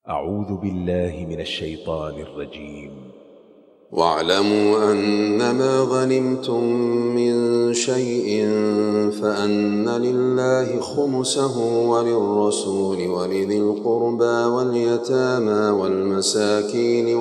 أعوذ بالله من الشيطان الرجيم. واعلموا أنما غنمتم من شيء فأن لله خمسه وللرسول ولذي القربى واليتامى والمساكين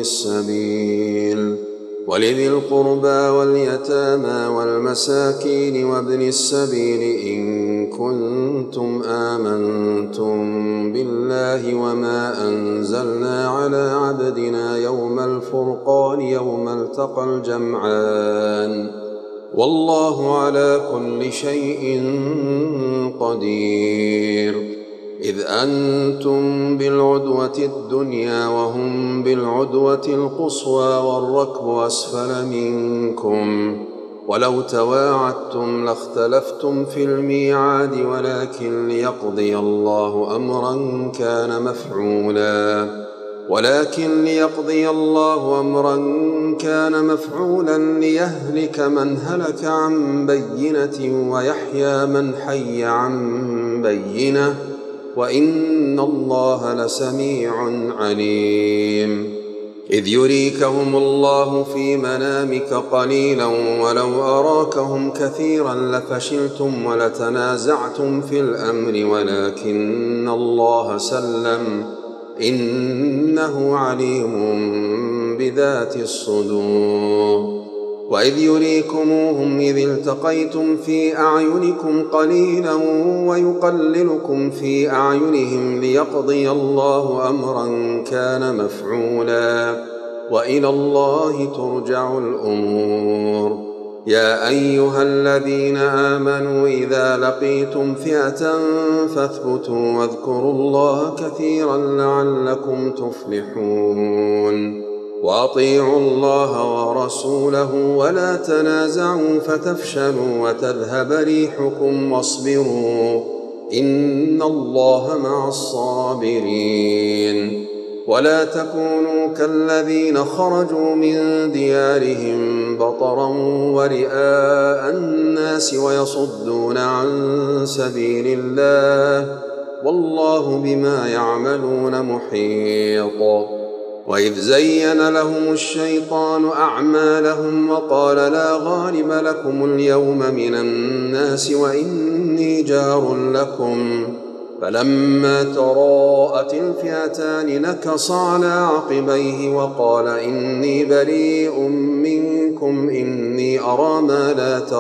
وابن السبيل إن كنتم آمنتم بالله وما أنزلنا على عبدنا يوم الفرقان يوم التقى الجمعان والله على كل شيء قدير. إذ أنتم بالعدوة الدنيا وهم بالعدوة القصوى والركب أسفل منكم ولو تواعدتم لاختلفتم في الميعاد ولكن ليقضي الله أمرا كان مفعولا ليهلك من هلك عن بينة ويحيى من حي عن بينة وإن الله لسميع عليم. إذ يريكهم الله في منامك قليلا ولو أراكهم كثيرا لفشلتم ولتنازعتم في الأمر ولكن الله سلم إنه عليم بذات الصدور. وإذ يريكموهم إذ التقيتم في أعينكم قليلا ويقللكم في أعينهم ليقضي الله أمرا كان مفعولا وإلى الله ترجع الأمور. يا أيها الذين آمنوا إذا لقيتم فئة فاثبتوا واذكروا الله كثيرا لعلكم تفلحون. وأطيعوا الله ورسوله ولا تنازعوا فتفشلوا وتذهب ريحكم واصبروا إن الله مع الصابرين. ولا تكونوا كالذين خرجوا من ديارهم بطرا ورئاء الناس ويصدون عن سبيل الله والله بما يعملون محيط. وإذ زين لهم الشيطان أعمالهم وقال لا غالب لكم اليوم من الناس وإني جار لكم فلما تراءت الفئتان نكص على عقبيه وقال إني بريء منكم إني أرى ما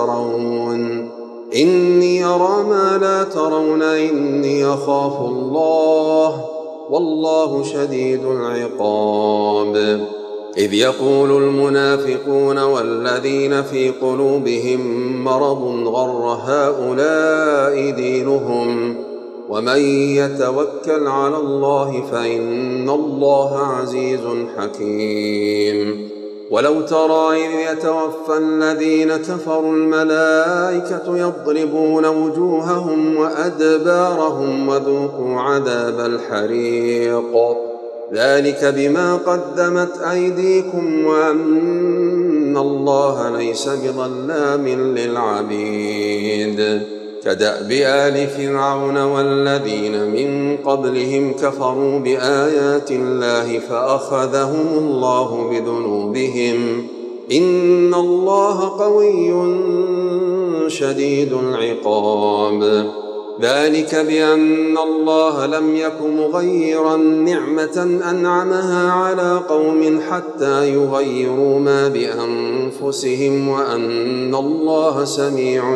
لا ترون إني أخاف الله والله شديد العقاب. إذ يقول المنافقون والذين في قلوبهم مرض غر هؤلاء دينهم ومن يتوكل على الله فإن الله عزيز حكيم. ولو ترى إذ يتوفى الذين كفروا الملائكة يضربون وجوههم وأدبارهم وذوقوا عذاب الحريق ذلك بما قدمت أيديكم وأن الله ليس بظلام للعبيد. كدأب آل فرعون والذين من قبلهم كفروا بآيات الله فأخذهم الله بذنوبهم إن الله قوي شديد العقاب. ذلك بأن الله لم يك مغيرا نعمة أنعمها على قوم حتى يغيروا ما بأنفسهم وأن الله سميع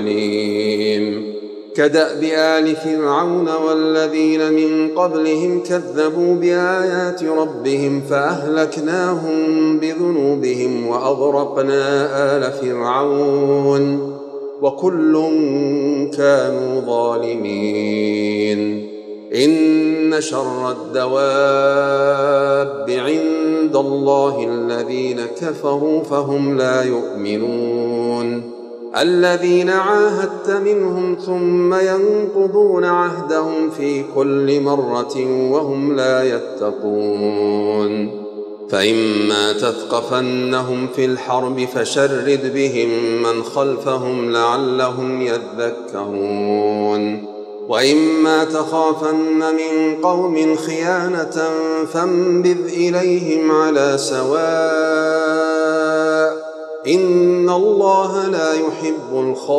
عليم. كدأب آل فرعون والذين من قبلهم كذبوا بآيات ربهم فأهلكناهم بذنوبهم وأغرقنا آل فرعون وكل كانوا ظالمين. إن شر الدواب عند الله الذين كفروا فهم لا يؤمنون. الذين عاهدت منهم ثم ينقضون عهدهم في كل مرة وهم لا يتقون. فإما تثقفنهم في الحرب فشرد بهم من خلفهم لعلهم يذكرون. وإما تخافن من قوم خيانة فانبذ إليهم على سواء إن الله لا يحب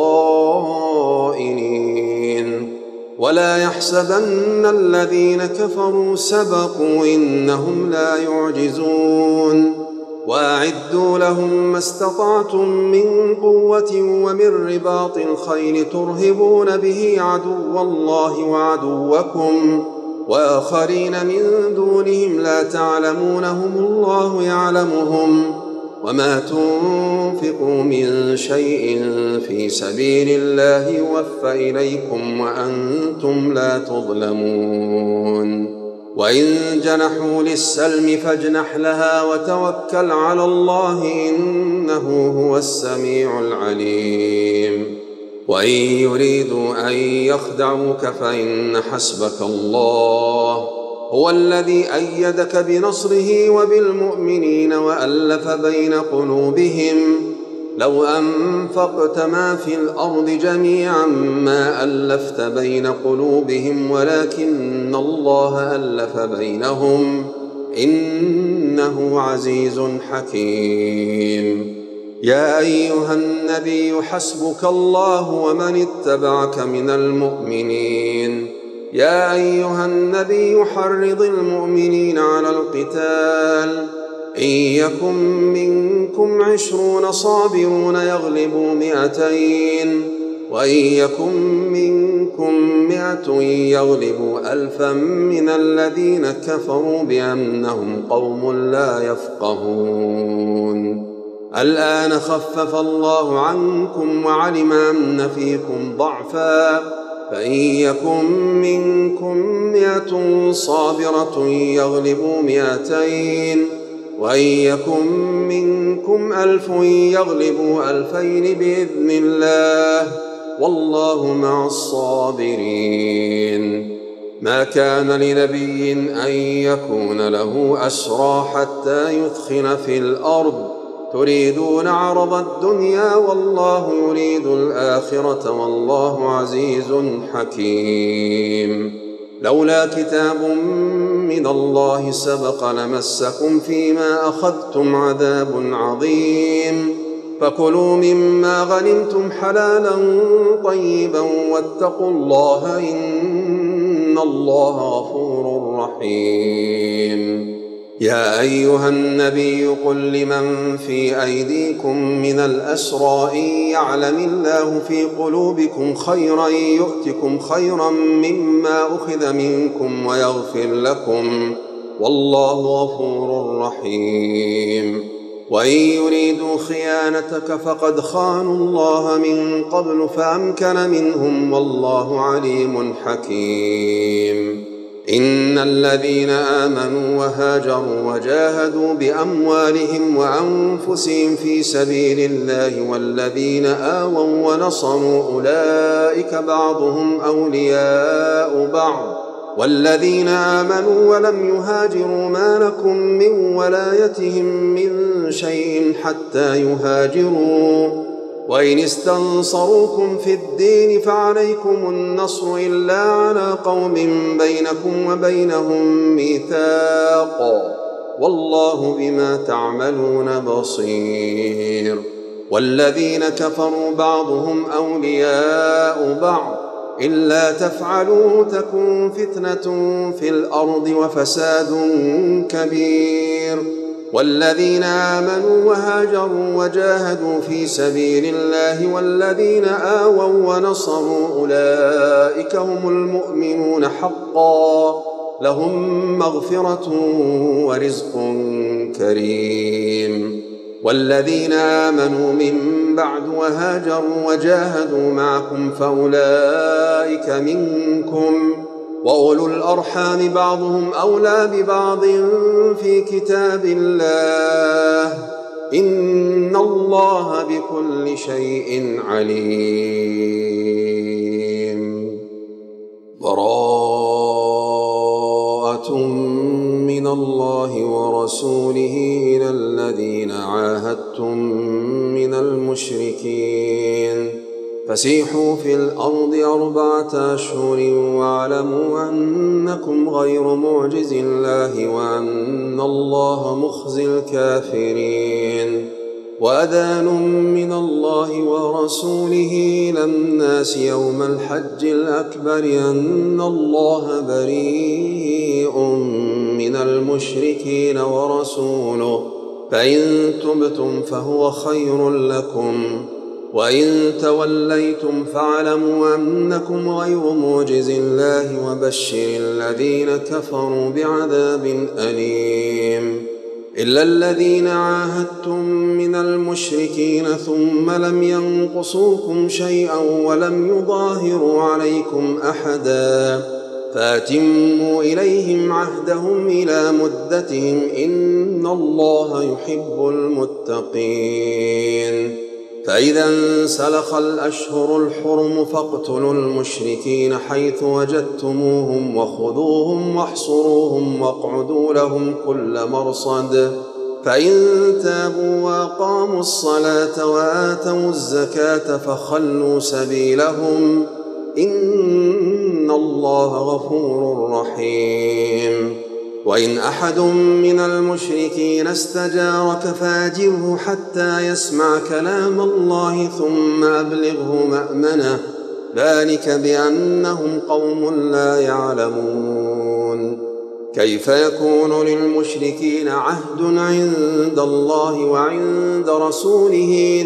الخائنين. ولا يحسبن الذين كفروا سبقوا إنهم لا يعجزون. وأعدوا لهم ما استطعتم من قوة ومن رباط الخيل ترهبون به عدو الله وعدوكم وآخرين من دونهم لا تعلمونهم الله يعلمهم. وما تنفقوا من شيء في سبيل الله يوفى إليكم وأنتم لا تظلمون. وإن جنحوا للسلم فاجنح لها وتوكل على الله إنه هو السميع العليم. وإن يريدوا أن يخدعوك فإن حسبك الله هو الذي أيدك بنصره وبالمؤمنين وألف بين قلوبهم. لو أنفقت ما في الأرض جميعا ما ألفت بين قلوبهم ولكن الله ألف بينهم إنه عزيز حكيم. يا أيها النبي حسبك الله ومن اتبعك من المؤمنين. يا أيها النبي حرض المؤمنين على القتال. إن يكن منكم 20 صابرون يغلبوا 200 وإن يكن منكم 100 يغلبوا 1000 من الذين كفروا بأنهم قوم لا يفقهون. الآن خفف الله عنكم وعلم أن فيكم ضعفا فإن يكن منكم 100 صابرة يغلبوا 200 وإن يكن منكم 1000 يغلبوا 2000 بإذن الله والله مع الصابرين. ما كان لنبي أن يكون له أسرى حتى يثخن في الأرض تريدون عرض الدنيا والله يريد الآخرة والله عزيز حكيم. لولا كتاب من الله سبق لمسكم فيما أخذتم عذاب عظيم. فكلوا مما غنمتم حلالا طيبا واتقوا الله إن الله غفور رحيم. يا أيها النبي قل لمن في أيديكم من الأسرى إن يعلم الله في قلوبكم خيرا يؤتكم خيرا مما أخذ منكم ويغفر لكم والله غفور رحيم. وإن يريدوا خيانتك فقد خانوا الله من قبل فأمكن منهم والله عليم حكيم. إن الذين آمنوا وهاجروا وجاهدوا بأموالهم وأنفسهم في سبيل الله والذين آووا ونصروا أولئك بعضهم أولياء بعض والذين آمنوا ولم يهاجروا ما لكم من ولايتهم من شيء حتى يهاجروا. وإن استنصروكم في الدين فعليكم النصر إلا على قوم بينكم وبينهم ميثاق والله بما تعملون بصير. والذين كفروا بعضهم أولياء بعض إلا تفعلوا تكن فتنة في الأرض وفساد كبير. والذين آمنوا وهاجروا وجاهدوا في سبيل الله والذين آووا ونصروا أولئك هم المؤمنون حقا لهم مغفرة ورزق كريم. والذين آمنوا من بعد وهاجروا وجاهدوا معكم فأولئك منكم وأولو الأرحام بعضهم أولى ببعض في كتاب الله إن الله بكل شيء عليم. براءة من الله ورسوله إلى الذين عاهدتم من المشركين فسيحوا في الأرض 4 أشهر واعلموا أنكم غير معجز الله وأن الله مخزي الكافرين. وأذان من الله ورسوله إلى الناس يوم الحج الأكبر أن الله بريء من المشركين ورسوله، فإن تبتم فهو خير لكم، وإن توليتم فاعلموا أنكم غير معجز الله وبشر الذين كفروا بعذاب أليم. إلا الذين عاهدتم من المشركين ثم لم ينقصوكم شيئا ولم يظاهروا عليكم أحدا فأتموا إليهم عهدهم إلى مدتهم إن الله يحب المتقين. فإذا انسلخ الأشهر الحرم فاقتلوا المشركين حيث وجدتموهم وخذوهم واحصروهم واقعدوا لهم كل مرصد، فإن تابوا وأقاموا الصلاة وآتوا الزكاة فخلوا سبيلهم إن الله غفور رحيم. وإن أحد من المشركين استجارك فأجره حتى يسمع كلام الله ثم أبلغه مأمنه، ذلك بأنهم قوم لا يعلمون. كيف يكون للمشركين عهد عند الله وعند رسوله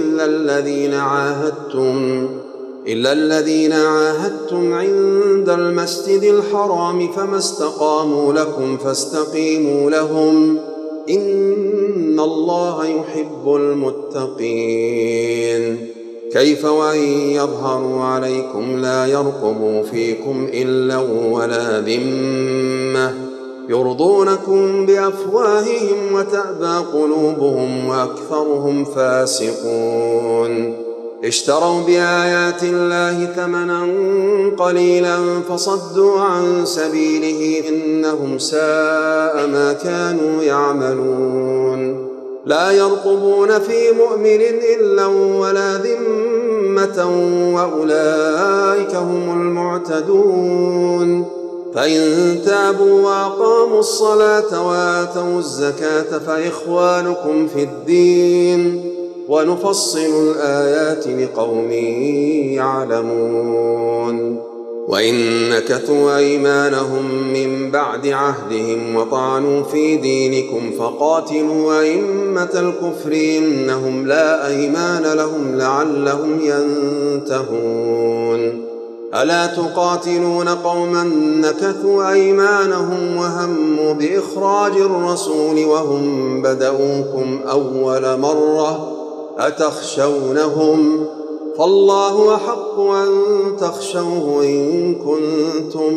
إلا الذين عاهدتم عند المسجد الحرام فما استقاموا لكم فاستقيموا لهم إن الله يحب المتقين. كيف وإن يظهروا عليكم لا يرقبوا فيكم إلا ولا ذمة يرضونكم بأفواههم وتأبى قلوبهم وأكثرهم فاسقون. اشتروا بآيات الله ثمنا قليلا فصدوا عن سبيله إنهم ساء ما كانوا يعملون. لا يرقبون في مؤمن إلا ولا ذمة وأولئك هم المعتدون. فإن تابوا وأقاموا الصلاة وآتوا الزكاة فإخوانكم في الدين ونفصل الآيات لقوم يعلمون. وإن نكثوا أيمانهم من بعد عهدهم وطعنوا في دينكم فقاتلوا أئمة الكفر إنهم لا أيمان لهم لعلهم ينتهون. ألا تقاتلون قوما نكثوا أيمانهم وهموا بإخراج الرسول وهم بدؤوكم أول مرة أتخشونهم فالله أحق أن تخشوه إن كنتم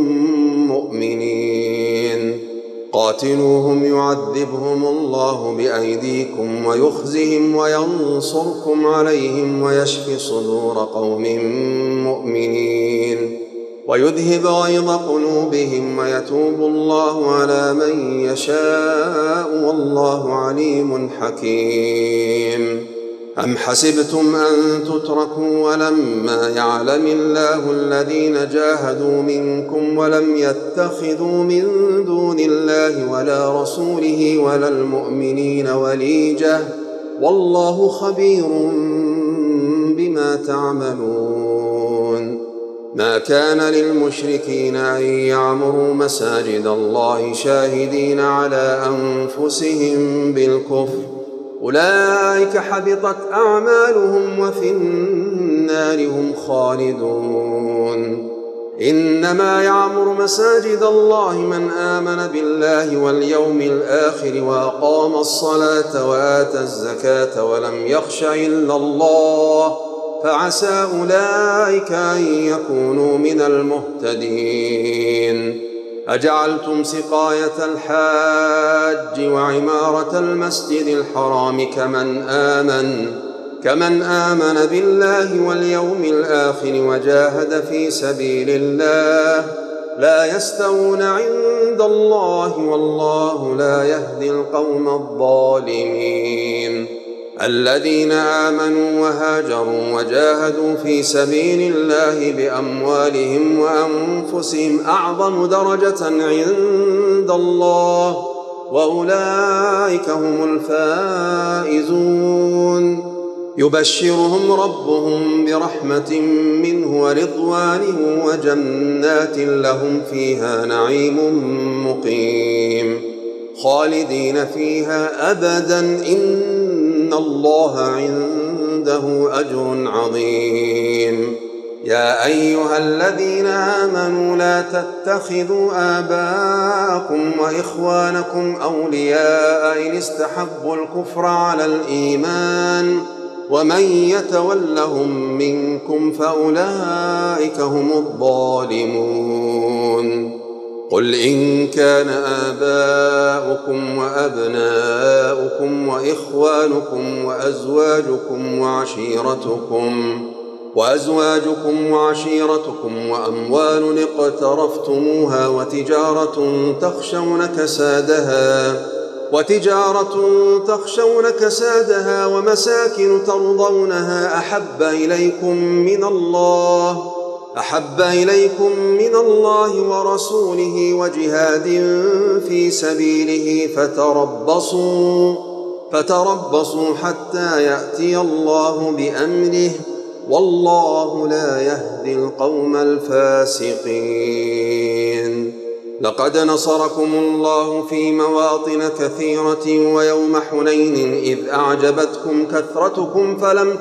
مؤمنين. قاتلوهم يعذبهم الله بأيديكم ويخزهم وينصركم عليهم ويشفي صدور قوم مؤمنين ويذهب غيظ قلوبهم ويتوب الله على من يشاء والله عليم حكيم. أم حسبتم أن تتركوا ولما يعلم الله الذين جاهدوا منكم ولم يتخذوا من دون الله ولا رسوله ولا المؤمنين وليجة والله خبير بما تعملون. ما كان للمشركين أن يعمروا مساجد الله شاهدين على أنفسهم بالكفر أولئك حبطت أعمالهم وفي النار هم خالدون. إنما يعمر مساجد الله من آمن بالله واليوم الآخر وأقام الصلاة وآتى الزكاة ولم يخش إلا الله فعسى أولئك أن يكونوا من المهتدين. أجعلتم سقاية الحاج وعمارة المسجد الحرام كمن آمن بالله واليوم الآخر وجاهد في سبيل الله لا يستوون عند الله والله لا يهدي القوم الظالمين. الذين آمنوا وهاجروا وجاهدوا في سبيل الله بأموالهم وأنفسهم أعظم درجة عند الله وأولئك هم الفائزون. يبشرهم ربهم برحمة منه ورضوانه وجنات لهم فيها نعيم مقيم خالدين فيها أبدا إن الله عنده أجر عظيم. يا أيها الذين آمنوا لا تتخذوا آباءكم وإخوانكم أولياء إن استحبوا الكفر على الإيمان ومن يتولهم منكم فأولئك هم الظالمون. قل إن كان آباؤكم وأبناؤكم وإخوانكم وأزواجكم وعشيرتكم وأموال اقترفتموها وتجارة تخشون كسادها ومساكن ترضونها أحب إليكم من الله ورسوله وجهاد في سبيله فتربصوا حتى يأتي الله بأمره والله لا يهدي القوم الفاسقين. لقد نصركم الله في مواطن كثيرة ويوم حنين إذ أعجبتكم كثرتكم فلم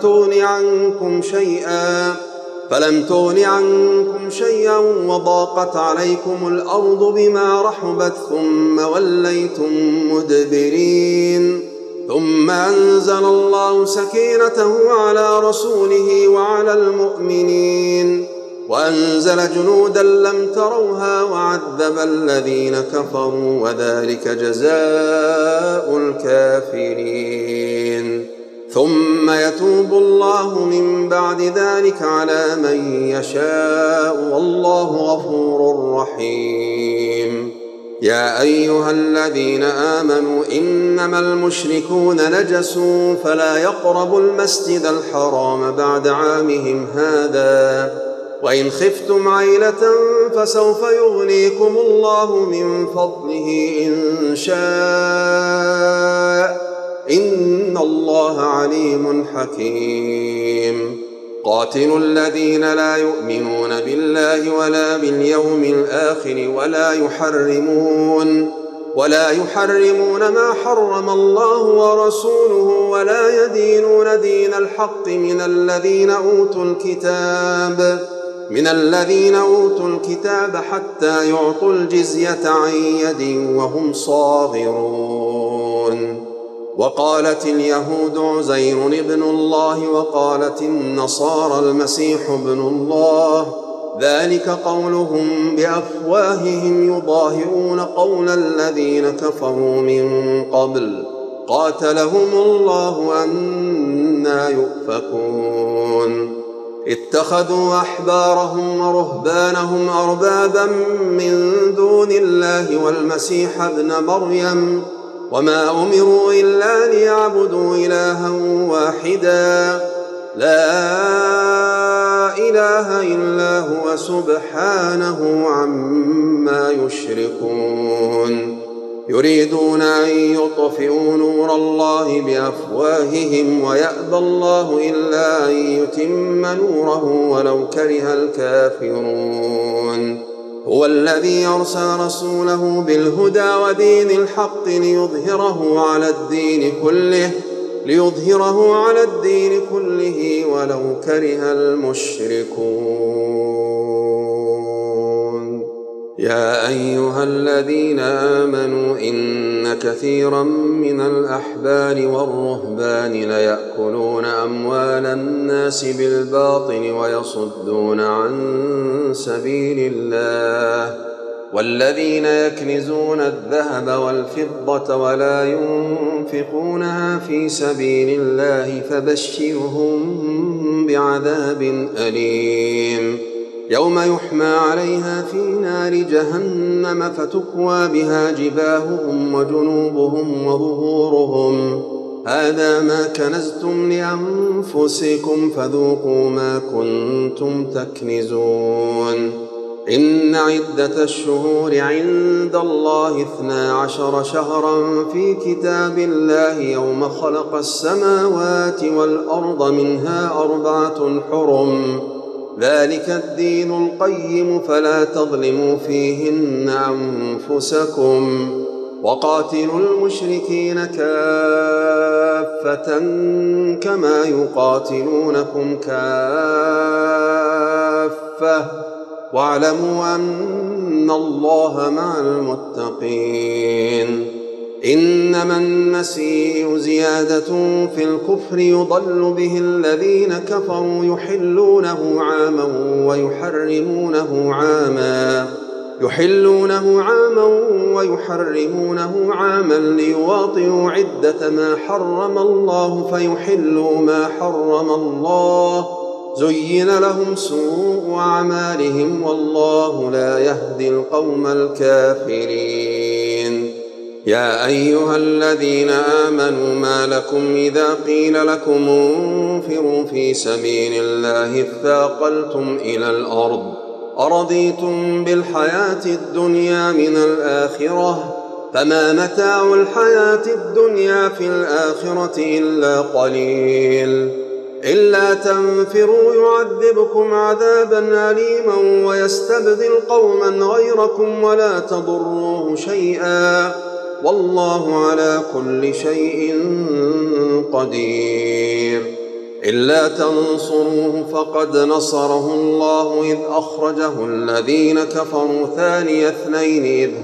تغن عنكم شيئا وضاقت عليكم الأرض بما رحبت ثم وليتم مدبرين. ثم أنزل الله سكينته على رسوله وعلى المؤمنين وأنزل جنودا لم تروها وعذب الذين كفروا وذلك جزاء الكافرين. ثم يتوب الله من بعد ذلك على من يشاء والله غفور رحيم. يا أيها الذين آمنوا إنما المشركون نجس فلا يقربوا المسجد الحرام بعد عامهم هذا وإن خفتم عيلة فسوف يغنيكم الله من فضله إن شاء إن الله عليم حكيم. قاتلوا الذين لا يؤمنون بالله ولا باليوم الآخر ولا يحرمون ما حرم الله ورسوله ولا يدينون دين الحق من الذين أوتوا الكتاب حتى يعطوا الجزية عن يد وهم صاغرون. وقالت اليهود عزير ابن الله وقالت النصارى المسيح ابن الله ذلك قولهم بأفواههم يضاهئون قول الذين كفروا من قبل قاتلهم الله أنى يؤفكون. اتخذوا أحبارهم ورهبانهم أربابا من دون الله والمسيح ابن مريم وما أمروا إلا ليعبدوا إلها واحدا لا إله إلا هو سبحانه عما يشركون. يريدون أن يطفئوا نور الله بأفواههم ويأبى الله إلا أن يتم نوره ولو كره الكافرون. هو الذي أرسل رسوله بالهدى ودين الحق ليظهره على الدين كله ولو كره المشركون. يا أيها الذين آمنوا إن كثيرا من الأحبار والرهبان ليأكلون أموال الناس بالباطل ويصدون عن سبيل الله والذين يكنزون الذهب والفضة ولا ينفقونها في سبيل الله فبشرهم بعذاب أليم يوم يحمى عليها في نار جهنم فتكوى بها جباههم وجنوبهم هذا ما كنزتم لأنفسكم فذوقوا ما كنتم تكنزون إن عدة الشهور عند الله 12 شهرا في كتاب الله يوم خلق السماوات والأرض منها 4 حرم ذلك الدين القيم فلا تظلموا فيهن أنفسكم وقاتلوا المشركين كافة كما يقاتلونكم كافة واعلموا أن الله مع المتقين إنما النسيء زيادة في الكفر يضل به الذين كفروا يحلونه عاما ويحرمونه عاما ليواطئوا عدة ما حرم الله فيحلوا ما حرم الله زين لهم سوء أعمالهم والله لا يهدي القوم الكافرين يا أيها الذين آمنوا ما لكم إذا قيل لكم انفروا في سبيل الله اثاقلتم إلى الأرض أرضيتم بالحياة الدنيا من الآخرة فما متاع الحياة الدنيا في الآخرة إلا قليل إلا تنفروا يعذبكم عذابا أليما ويستبدل قوما غيركم ولا تضروه شيئا والله على كل شيء قدير إلا تنصروه فقد نصره الله إذ أخرجه الذين كفروا ثاني اثنين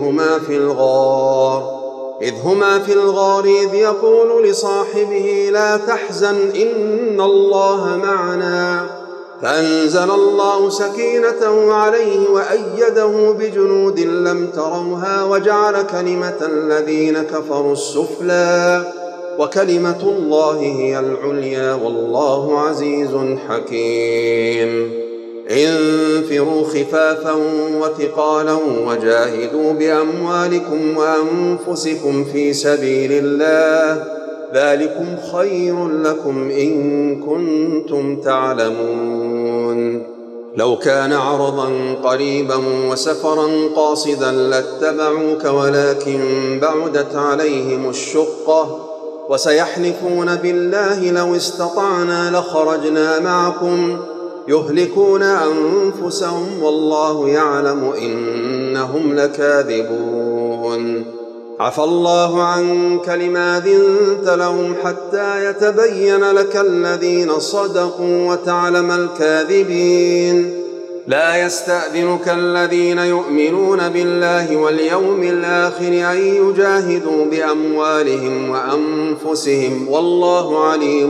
إذ هما في الغار إذ يقول لصاحبه لا تحزن إن الله معنا فأنزل الله سكينته عليه وأيده بجنود لم تروها وجعل كلمة الذين كفروا السفلى وكلمة الله هي العليا والله عزيز حكيم انفروا خفافا وثقالا وجاهدوا بأموالكم وأنفسكم في سبيل الله ذلكم خير لكم إن كنتم تعلمون لو كان عرضا قريبا وسفرا قاصدا لاتبعوك ولكن بعدت عليهم الشقة وسيحلفون بالله لو استطعنا لخرجنا معكم يهلكون أنفسهم والله يعلم إنهم لكاذبون عفى الله عنك لما أذنت لهم حتى يتبين لك الذين صدقوا وتعلم الكاذبين لا يستأذنك الذين يؤمنون بالله واليوم الآخر أن يجاهدوا بأموالهم وأنفسهم والله عليم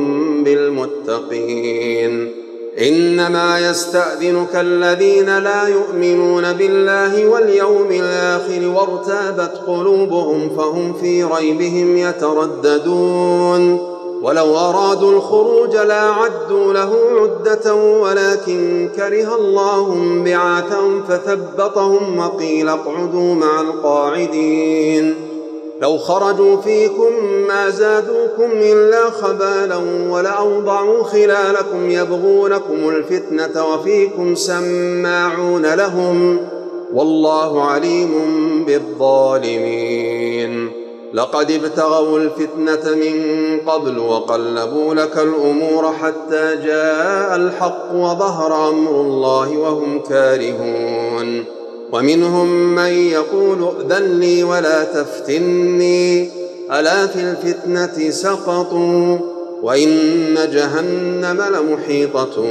بالمتقين إنما يستأذنك الذين لا يؤمنون بالله واليوم الآخر وارتابت قلوبهم فهم في ريبهم يترددون ولو أرادوا الخروج لأعدوا له عدة ولكن كره الله بعاثهم فثبطهم وقيل اقعدوا مع القاعدين لو خرجوا فيكم ما زادوكم إلا خبالا ولأوضعوا خلالكم يبغونكم الفتنة وفيكم سماعون لهم والله عليم بالظالمين لقد ابتغوا الفتنة من قبل وقلبوا لك الأمور حتى جاء الحق وظهر أمر الله وهم كارهون ومنهم من يقول ائذن لي ولا تفتني ألا في الفتنة سقطوا وإن جهنم لمحيطة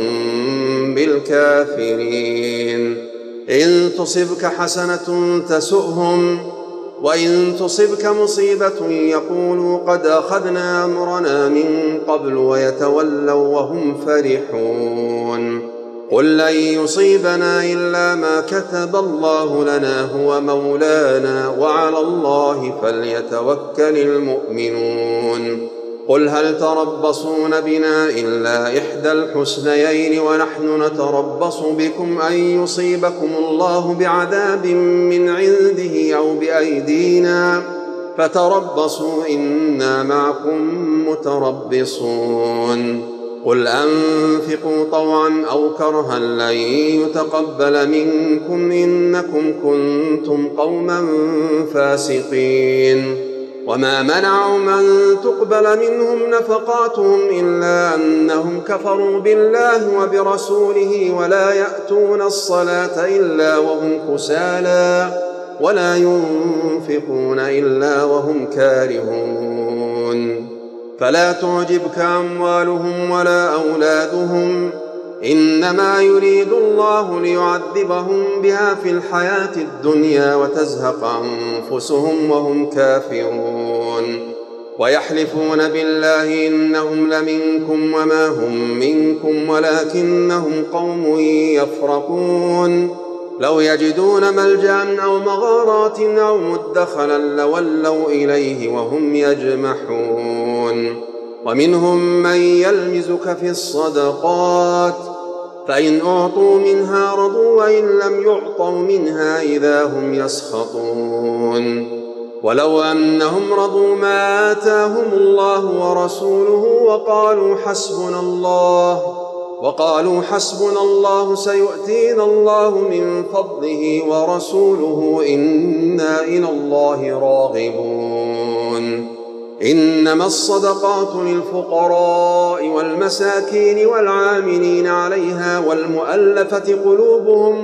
بالكافرين إن تصبك حسنة تسؤهم وإن تصبك مصيبة يقولوا قد أخذنا أمرنا من قبل ويتولوا وهم فرحون قل لن يصيبنا إلا ما كتب الله لنا هو مولانا وعلى الله فليتوكل المؤمنون قل هل تربصون بنا إلا إحدى الحسنيين ونحن نتربص بكم أن يصيبكم الله بعذاب من عنده أو بأيدينا فتربصوا إنا معكم متربصون قل أنفقوا طوعا أو كرها لن يتقبل منكم إنكم كنتم قوما فاسقين وما منعهم أن تقبل منهم نفقاتهم إلا أنهم كفروا بالله وبرسوله ولا يأتون الصلاة إلا وهم كسالى ولا ينفقون إلا وهم كارهون فلا تعجبك أموالهم ولا أولادهم إنما يريد الله ليعذبهم بها في الحياة الدنيا وتزهق أنفسهم وهم كافرون ويحلفون بالله إنهم لمنكم وما هم منكم ولكنهم قوم يفرقون لو يجدون ملجأ أو مغارات أو مدخلا لولوا إليه وهم يجمحون ومنهم من يلمزك في الصدقات فإن أعطوا منها رضوا وإن لم يعطوا منها إذا هم يسخطون ولو أنهم رضوا ما آتاهم الله ورسوله وقالوا حسبنا الله سيؤتينا الله من فضله ورسوله إنا إلى الله راغبون إنما الصدقات للفقراء والمساكين والعاملين عليها والمؤلفة قلوبهم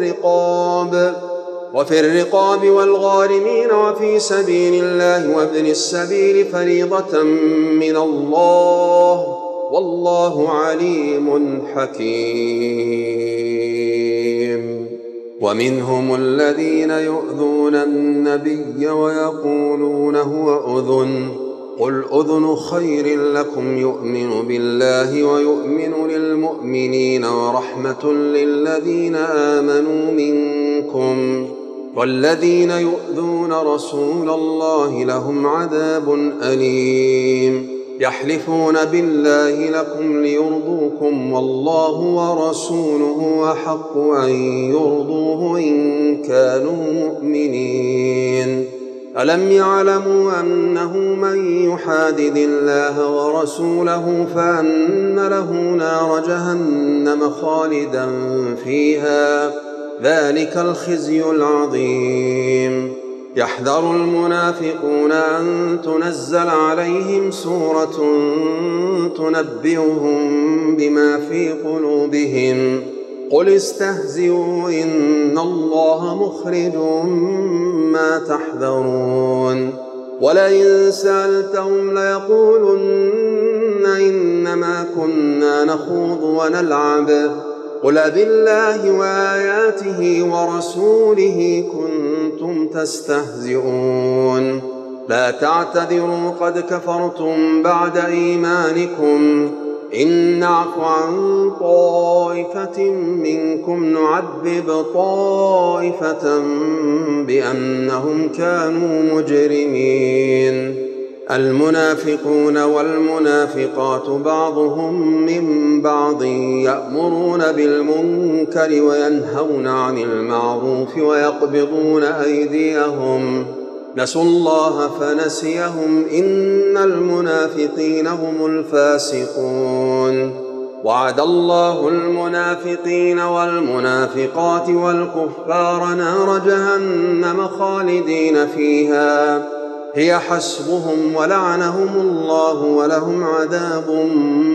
وفي الرقاب والغارمين وفي سبيل الله وابن السبيل فريضة من الله والله عليم حكيم ومنهم الذين يؤذون النبي ويقولون هو أذن قل أذن خير لكم يؤمن بالله ويؤمن للمؤمنين ورحمة للذين آمنوا منكم والذين يؤذون رسول الله لهم عذاب أليم يحلفون بالله لكم ليرضوكم والله ورسوله أحق أن يرضوه إن كانوا مؤمنين ألم يعلموا أنه من يحادد الله ورسوله فأن له نار جهنم خالدا فيها ذلك الخزي العظيم يحذر المنافقون أن تنزل عليهم سورة تنبئهم بما في قلوبهم قل استهزئوا إن الله مخرج ما تحذرون ولئن سألتهم ليقولن إنما كنا نخوض ونلعب قل بالله وآياته ورسوله كنتم تستهزئون لا تعتذروا قد كفرتم بعد إيمانكم إن نعف عن طائفة منكم نعذب طائفة بأنهم كانوا مجرمين المنافقون والمنافقات بعضهم من بعض يأمرون بالمنكر وينهون عن المعروف ويقبضون أيديهم نسوا الله فنسيهم إن المنافقين هم الفاسقون وعد الله المنافقين والمنافقات والكفار نار جهنم خالدين فيها هي حسبهم ولعنهم الله ولهم عذاب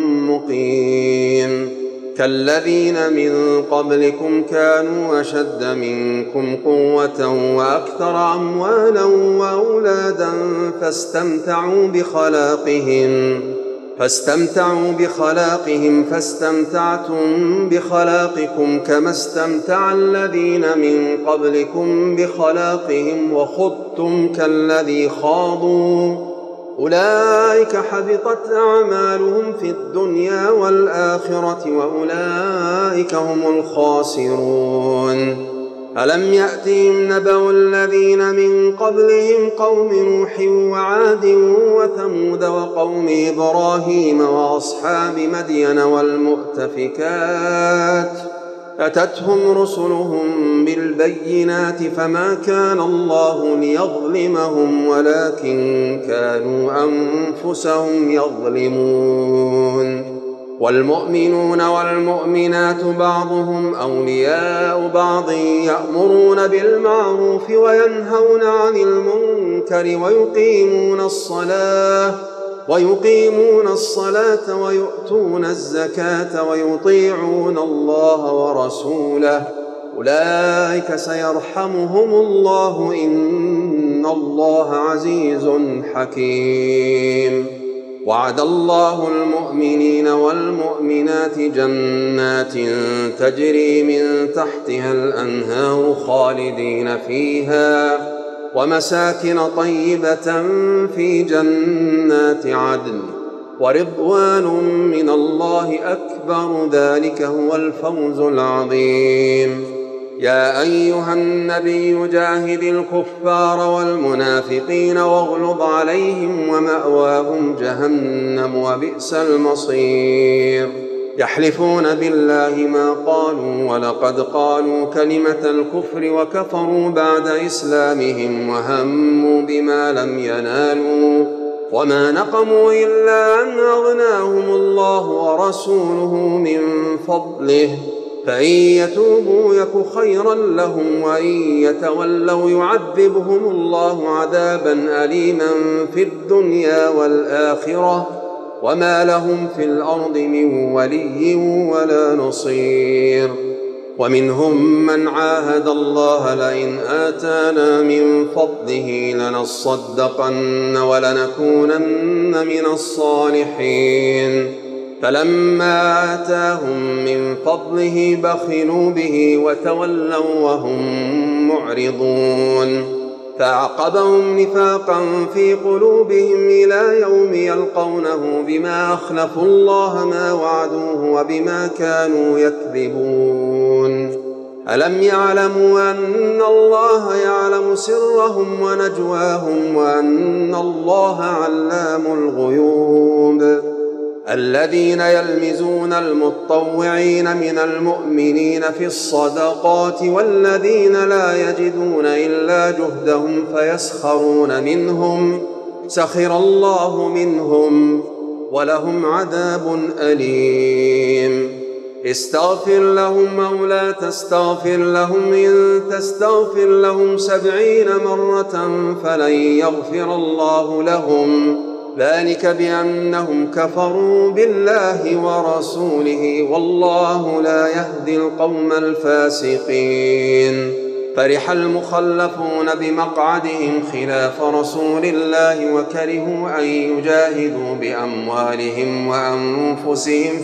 مقيم كالذين من قبلكم كانوا أشد منكم قوة وأكثر أموالا وأولادا فاستمتعوا بخلاقهم فاستمتعتم بخلاقكم كما استمتع الذين من قبلكم بخلاقهم وخضتم كالذي خاضوا أولئك حبطت أعمالهم في الدنيا والآخرة وأولئك هم الخاسرون ألم يأتهم نبأ الذين من قبلهم قوم نوح وعاد وثمود وقوم إبراهيم وأصحاب مدين والمؤتفكات أتتهم رسلهم بالبينات فما كان الله ليظلمهم ولكن كانوا أنفسهم يظلمون. والمؤمنون والمؤمنات بعضهم أولياء بعض يأمرون بالمعروف وينهون عن المنكر ويقيمون الصلاة ويؤتون الزكاة ويطيعون الله ورسوله أولئك سيرحمهم الله إن الله عزيز حكيم. وعد الله المؤمنين والمؤمنات جنات تجري من تحتها الأنهار خالدين فيها ومساكن طيبة في جنات عدن ورضوان من الله أكبر ذلك هو الفوز العظيم. يا أيها النبي جاهد الكفار والمنافقين واغلظ عليهم ومأواهم جهنم وبئس المصير. يحلفون بالله ما قالوا ولقد قالوا كلمة الكفر وكفروا بعد إسلامهم وهموا بما لم ينالوا وما نقموا إلا أن أغناهم الله ورسوله من فضله فإن يتوبوا يك خيرا لهم وإن يتولوا يعذبهم الله عذابا أليما في الدنيا والآخرة وما لهم في الأرض من ولي ولا نصير. ومنهم من عاهد الله لئن آتانا من فضله لنصدقن ولنكونن من الصالحين فلما آتاهم من فضله بخلوا به وتولوا وهم معرضون فأعقبهم نفاقا في قلوبهم إلى يوم يلقونه بما أخلفوا الله ما وعدوه وبما كانوا يكذبون. ألم يعلموا أن الله يعلم سرهم ونجواهم وأن الله علام الغيوب. الذين يلمزون المتطوعين من المؤمنين في الصدقات والذين لا يجدون إلا جهدهم فيسخرون منهم سخر الله منهم ولهم عذاب أليم. استغفر لهم أو لا تستغفر لهم إن تستغفر لهم 70 مرة فلن يغفر الله لهم ذلك بأنهم كفروا بالله ورسوله والله لا يهدي القوم الفاسقين. فرح المخلفون بمقعدهم خلاف رسول الله وكرهوا أن يجاهدوا بأموالهم وأنفسهم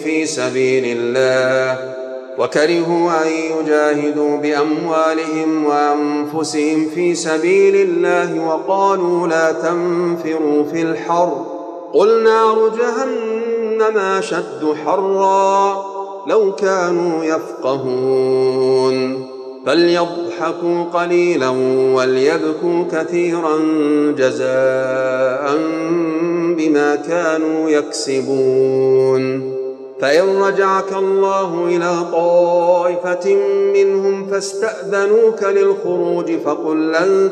في سبيل الله وقالوا لا تنفروا في الحر قل نار جهنم أشد حرا لو كانوا يفقهون. فليضحكوا قليلا وليبكوا كثيرا جزاء بما كانوا يكسبون. فإن رجعك الله إلى طائفة منهم فاستأذنوك للخروج فقل لن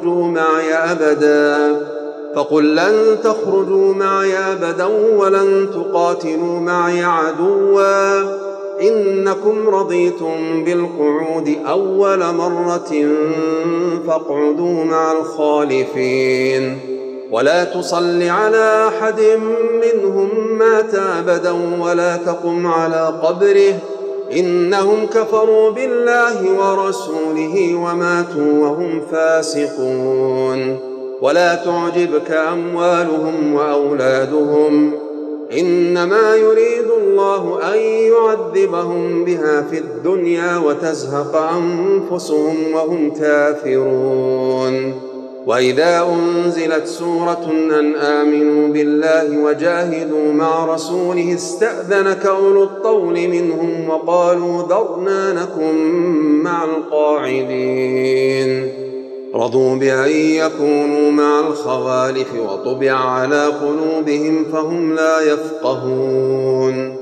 تخرجوا معي أبدا ولن تقاتلوا معي عدوا إنكم رضيتم بالقعود أول مرة فاقعدوا مع الخالفين. ولا تصل على أحد منهم مات أبدا ولا تقم على قبره إنهم كفروا بالله ورسوله وماتوا وهم فاسقون. ولا تعجبك أموالهم وأولادهم إنما يريد الله أن يعذبهم بها في الدنيا وتزهق أنفسهم وهم كافرون. وإذا أنزلت سورة أن آمنوا بالله وجاهدوا مع رسوله استأذنك أولو الطول منهم وقالوا ذرنا نكن مع القاعدين. رضوا بأن يكونوا مع الخوالف وطبع على قلوبهم فهم لا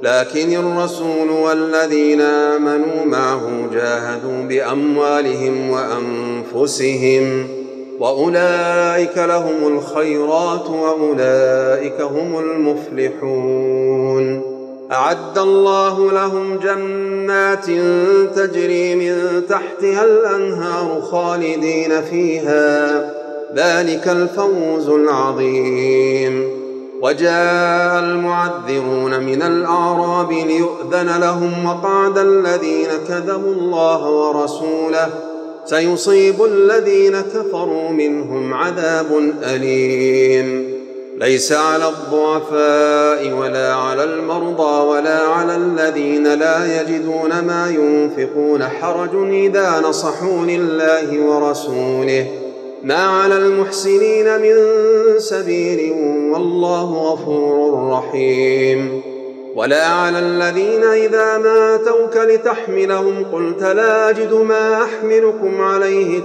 لكن الرسول والذين آمنوا معه جاهدوا بأموالهم وأنفسهم وأولئك لهم الخيرات وأولئك هم المفلحون. أعد الله لهم جنات تجري من تحتها الأنهار خالدين فيها، ذلك الفوز العظيم. وجاء المعذرون من الأعراب ليؤذن لهم وقعد الذين كذبوا الله ورسوله، سيصيب الذين كفروا منهم عذاب أليم. ليس على الضعفاء ولا على المرضى ولا على الذين لا يجدون ما ينفقون حرج إذا نصحوا لله ورسوله، ما على المحسنين من سبيل والله غفور رحيم. ولا على الذين إذا ما أتوك لتحملهم قلت لا أجد ما أحملكم عليه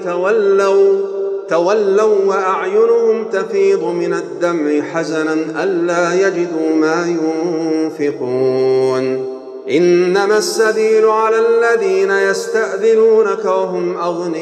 تولوا وأعينهم تفيض من الدمع حزنا ألا يجدوا ما ينفقون. إنما السبيل على الذين يستأذنونك وهم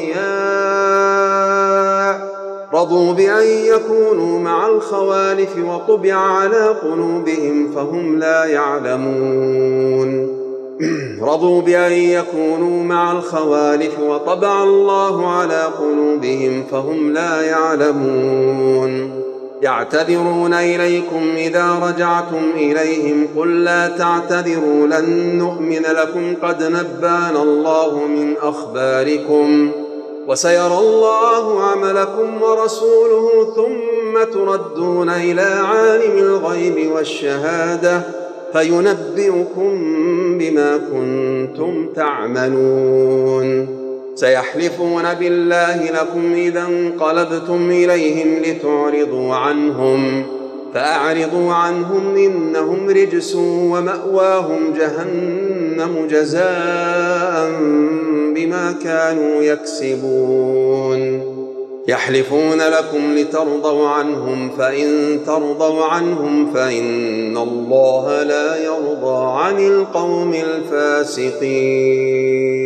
أغنياء رضوا بأن يكونوا مع الخوالف وطبع على قلوبهم فهم لا يعلمون. رضوا بأن يكونوا مع الخوالف وطبع الله على قلوبهم فهم لا يعلمون. يعتذرون إليكم إذا رجعتم إليهم قل لا تعتذروا لن نؤمن لكم قد نبأنا الله من أخباركم وسيرى الله عملكم ورسوله ثم تردون إلى عالم الغيب والشهادة فينبئكم بما كنتم تعملون. سيحلفون بالله لكم إذا انقلبتم إليهم لتعرضوا عنهم فأعرضوا عنهم إنهم رجس ومأواهم جهنم جزاء بما كانوا يكسبون. يحلفون لكم لترضوا عنهم فإن ترضوا عنهم فإن الله لا يرضى عن القوم الفاسقين.